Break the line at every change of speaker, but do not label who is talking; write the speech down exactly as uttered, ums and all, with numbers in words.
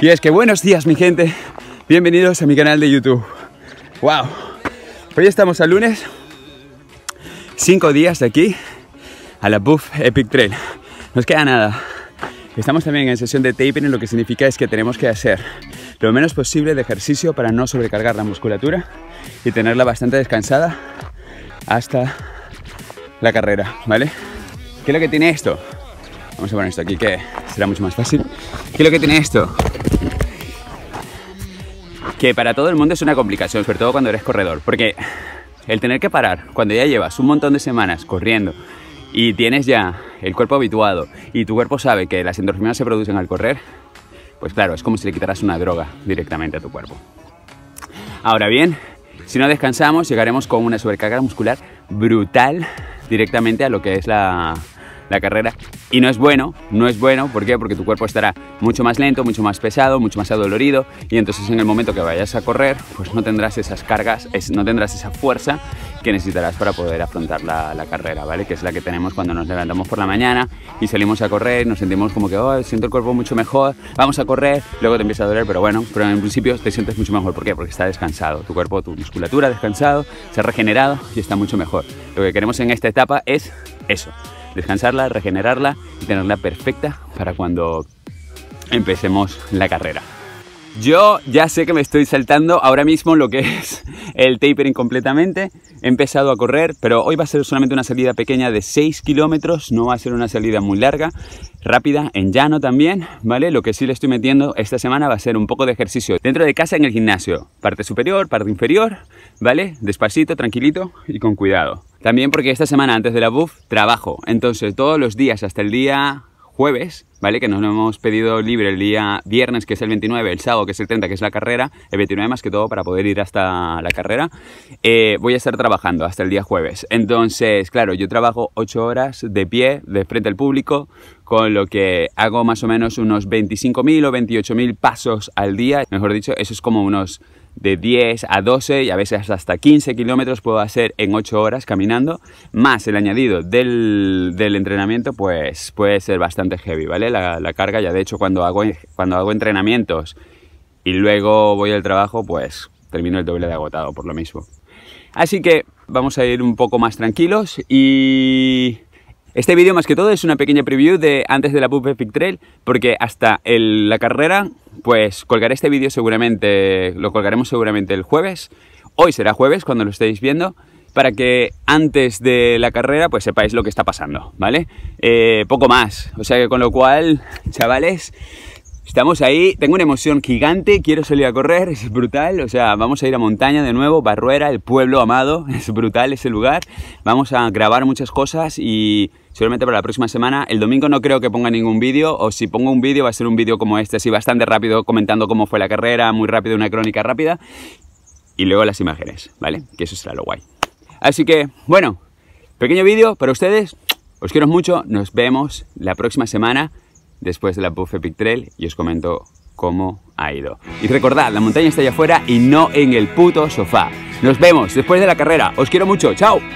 Y es que buenos días, mi gente, bienvenidos a mi canal de YouTube. Wow, hoy estamos al lunes, cinco días de aquí a la Buff Epic Trail. Nos queda nada. Estamos también en sesión de tapering, lo que significa es que tenemos que hacer lo menos posible de ejercicio para no sobrecargar la musculatura y tenerla bastante descansada hasta la carrera, ¿vale? ¿Qué es lo que tiene esto? Vamos a poner esto aquí, que será mucho más fácil. ¿Qué es lo que tiene esto? Que para todo el mundo es una complicación, sobre todo cuando eres corredor, porque el tener que parar cuando ya llevas un montón de semanas corriendo y tienes ya el cuerpo habituado y tu cuerpo sabe que las endorfinas se producen al correr, pues claro, es como si le quitaras una droga directamente a tu cuerpo. Ahora bien, si no descansamos, llegaremos con una sobrecarga muscular brutal directamente a lo que es la, la carrera. Y no es bueno, no es bueno, ¿por qué? Porque tu cuerpo estará mucho más lento, mucho más pesado, mucho más adolorido, y entonces en el momento que vayas a correr, pues no tendrás esas cargas, es, no tendrás esa fuerza que necesitarás para poder afrontar la, la carrera, ¿vale? Que es la que tenemos cuando nos levantamos por la mañana y salimos a correr, nos sentimos como que, oh, siento el cuerpo mucho mejor, vamos a correr, luego te empieza a doler, pero bueno, pero en principio te sientes mucho mejor. ¿Por qué? Porque está descansado, tu cuerpo, tu musculatura ha descansado, se ha regenerado y está mucho mejor. Lo que queremos en esta etapa es eso, descansarla, regenerarla y tenerla perfecta para cuando empecemos la carrera. Yo ya sé que me estoy saltando ahora mismo lo que es el tapering completamente. He empezado a correr, pero hoy va a ser solamente una salida pequeña de seis kilómetros, no va a ser una salida muy larga, rápida, en llano también, ¿vale? Lo que sí le estoy metiendo esta semana va a ser un poco de ejercicio dentro de casa en el gimnasio, parte superior, parte inferior, ¿vale? Despacito, tranquilito y con cuidado. También porque esta semana antes de la Buff trabajo, entonces todos los días hasta el día jueves, ¿vale? Que nos lo hemos pedido libre el día viernes, que es el veintinueve, el sábado, que es el treinta, que es la carrera, el veintinueve más que todo para poder ir hasta la carrera, eh, voy a estar trabajando hasta el día jueves. Entonces, claro, yo trabajo ocho horas de pie, de frente al público, con lo que hago más o menos unos veinticinco mil o veintiocho mil pasos al día. Mejor dicho, eso es como unos de diez a doce y a veces hasta quince kilómetros puedo hacer en ocho horas caminando, más el añadido del, del entrenamiento, pues puede ser bastante heavy, ¿vale? La, la carga, ya de hecho cuando hago, cuando hago entrenamientos y luego voy al trabajo, pues termino el doble de agotado por lo mismo. Así que vamos a ir un poco más tranquilos y este vídeo más que todo es una pequeña preview de antes de la Buff Epic Trail, porque hasta el, la carrera pues colgaré este vídeo seguramente, lo colgaremos seguramente el jueves. Hoy será jueves cuando lo estéis viendo, para que antes de la carrera pues sepáis lo que está pasando, ¿vale? Eh, poco más, o sea que con lo cual, chavales, estamos ahí, tengo una emoción gigante, quiero salir a correr, es brutal, o sea, vamos a ir a montaña de nuevo, Barruera, el pueblo amado, es brutal ese lugar, vamos a grabar muchas cosas y seguramente para la próxima semana, el domingo no creo que ponga ningún vídeo, o si pongo un vídeo va a ser un vídeo como este, así bastante rápido, comentando cómo fue la carrera, muy rápido, una crónica rápida, y luego las imágenes, ¿vale? Que eso será lo guay. Así que, bueno, pequeño vídeo para ustedes, os quiero mucho, nos vemos la próxima semana, después de la Buff Epic Trail, y os comento cómo ha ido. Y recordad, la montaña está allá afuera y no en el puto sofá. Nos vemos después de la carrera. Os quiero mucho. ¡Chao!